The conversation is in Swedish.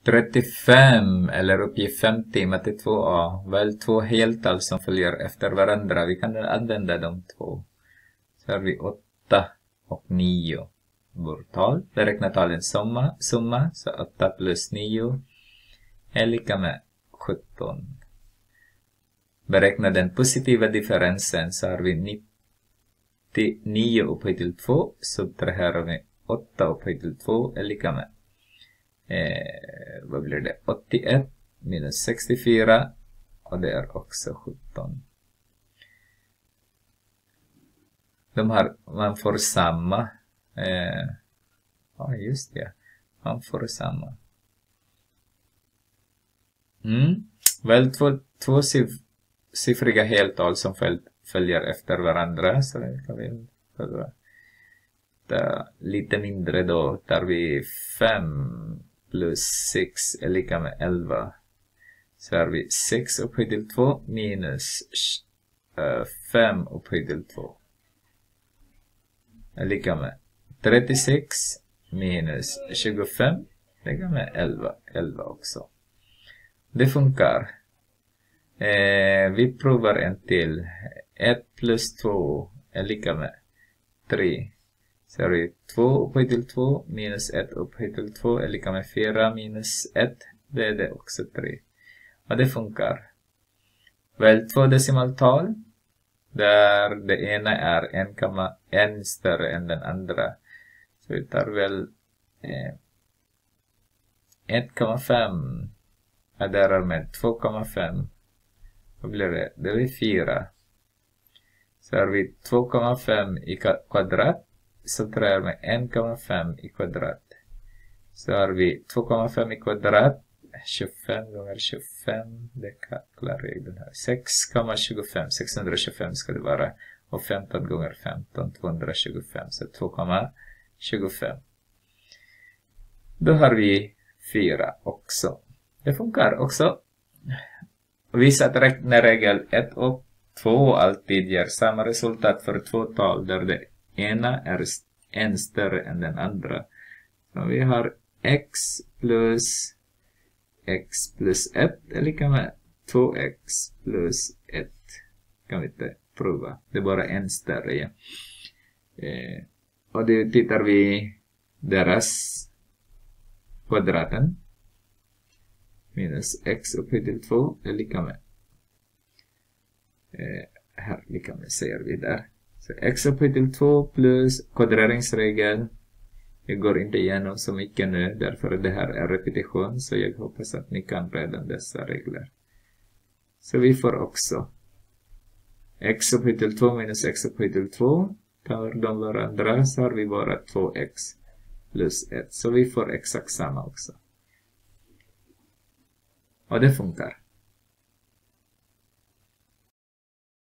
35 eller uppgift 50 matte 2a. Välj två heltal som följer efter varandra. Vi kan använda de två. Så har vi 8 och 9. Vårtal. Beräkna talens summa. Så 8 plus 9 är lika med 17. Beräkna den positiva differensen. Så har vi 99 upphöjt till 2. Subtraherar vi 8 upphöjt till 2 är lika med vad blir det? 81 minus 64 och det är också 17. Man får samma ja just det, man får samma väl två siffriga heltal som följer efter varandra, så det kan vi lite mindre. Då tar vi 5 plus 6 är lika med 11. Så har vi 6 upphöjt till 2 minus 5 upphöjt till 2 är lika med 36 minus 25 är lika med 11 också. Det funkar. Vi provar en till. 1 plus 2 är lika med 3. Så har vi 2 upphöjt till 2 minus 1 upphöjt till 2 är lika med 4 minus 1. Det är det också 3. Och det funkar. Välj två decimaltal. Där det ena är 1,1 större än den andra. Så vi tar väl 1,5. Adderar med 2,5. Vad blir det? Det blir 4. Så har vi 2,5 i kvadrat. Så tar jag med 1,5 i kvadrat. Så har vi 2,5 i kvadrat. 25 gånger 25. Det kallar regeln här. 6,25. 625 ska det vara. Och 15 gånger 15. 225. Så 2,25. Då har vi 4 också. Det funkar också. Visa att räkneregel 1 och 2 alltid ger samma resultat för två tal där det ena är en större än den andra. Så vi har x plus 1 är lika med 2x plus 1. Kan vi inte prova. Det är bara en större. Ja. Och det tittar vi deras kvadraten. Minus x upphöjt till 2 är lika med. Här lika med säger vi där. Så x upphöjt till 2 plus kvadreringsregeln. Jag går inte igenom så mycket nu. Därför det här är repetition. Så jag hoppas att ni kan redan dessa regler. Så vi får också x upphöjt till 2 minus x upphöjt till 2. Tar de varandra så har vi bara 2x plus 1. Så vi får exakt samma också. Och det funkar.